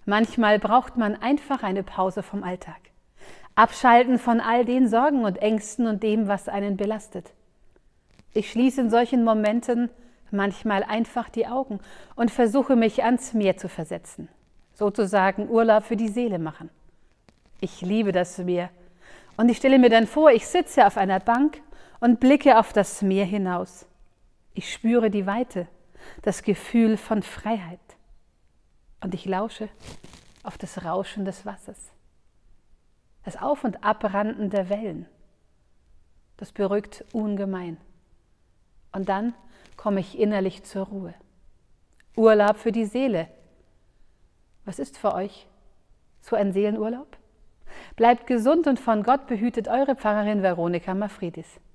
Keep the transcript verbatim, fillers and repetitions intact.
Manchmal braucht man einfach eine Pause vom Alltag. Abschalten von all den Sorgen und Ängsten und dem, was einen belastet. Ich schließe in solchen Momenten manchmal einfach die Augen und versuche mich ans Meer zu versetzen. Sozusagen Urlaub für die Seele machen. Ich liebe das Meer und ich stelle mir dann vor, ich sitze auf einer Bank und blicke auf das Meer hinaus. Ich spüre die Weite, das Gefühl von Freiheit. Und ich lausche auf das Rauschen des Wassers. Das Auf- und Abranden der Wellen. Das beruhigt ungemein. Und dann komme ich innerlich zur Ruhe. Urlaub für die Seele. Was ist für euch so ein Seelenurlaub? Bleibt gesund und von Gott behütet, eure Pfarrerin Veronika Mafridis.